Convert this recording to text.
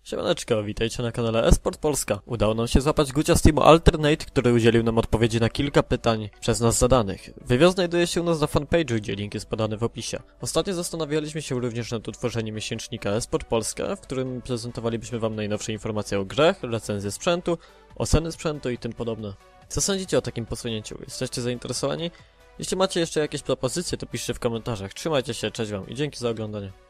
Siemaneczko, witajcie na kanale Esport Polska. Udało nam się złapać Gucia z teamu Alternate, który udzielił nam odpowiedzi na kilka pytań przez nas zadanych. Wywiad znajduje się u nas na fanpage'u, gdzie link jest podany w opisie. Ostatnio zastanawialiśmy się również nad utworzeniem miesięcznika Esport Polska, w którym prezentowalibyśmy wam najnowsze informacje o grach, recenzje sprzętu, oceny sprzętu i tym podobne. Co sądzicie o takim posunięciu? Jesteście zainteresowani? Jeśli macie jeszcze jakieś propozycje, to piszcie w komentarzach. Trzymajcie się, cześć wam i dzięki za oglądanie.